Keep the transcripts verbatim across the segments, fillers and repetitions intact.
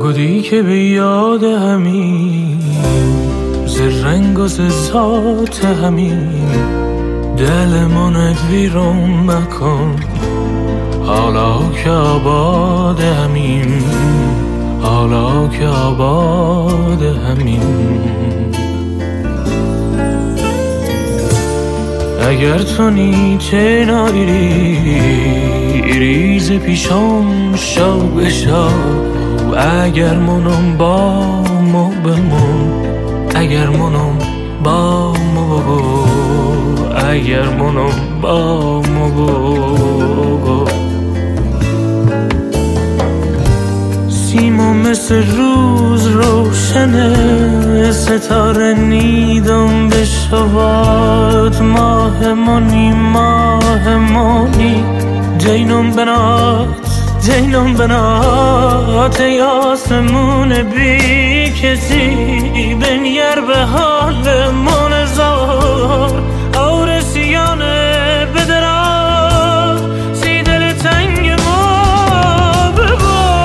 گودی که به یاد همین ز رنگ و ز ذات همین دلمونت ویرون مکن حالا که آباد همین حالا که آباد همین اگر تو نیچه نایری ریز پیشم شو بشو اگر منم با مو بمون اگر منم با مو بگو اگر منم با مو بگو سیما مثل روز روشنه ستاره نیدم به شواد ماه منی ماه منی جینم بنات جینم بنات ای آسمون بی کسی بنیر به حال من زار اور سیانه بدرا سی دل تنگ ما ببار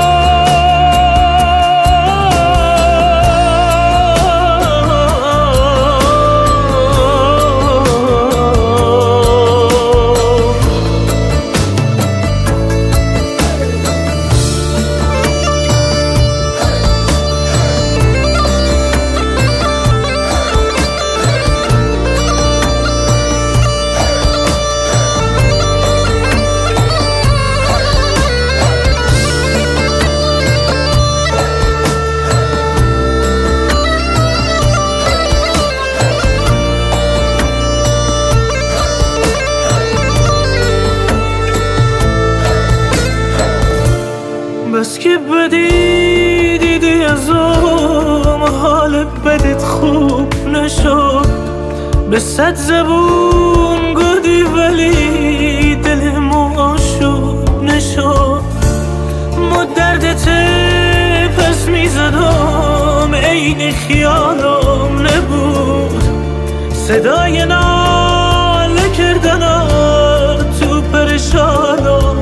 بس که بدی دیدی ازم حال بدت خوب نشد به صد زبون گودی ولی دلم آشوب نشد ما دردت پس میزدم عین خیالم نبود صدای ناله کردنات تو پرشانم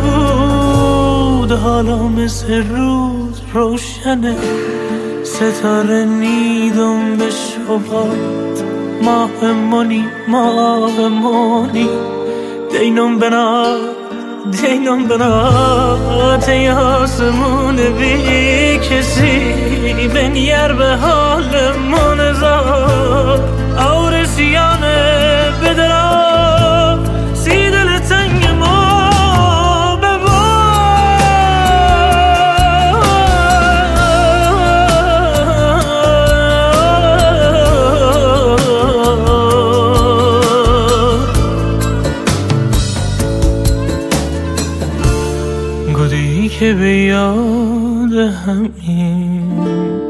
نبود حالا مثل روز روشنه ستاره نیدم به شبات ماه منی ماه منی دینم بنات دینم بنات ای آسمون بی کسی بنیر به حال من زار اور سیانه بدرا سی دل تنگ ما گودی که به یاد همین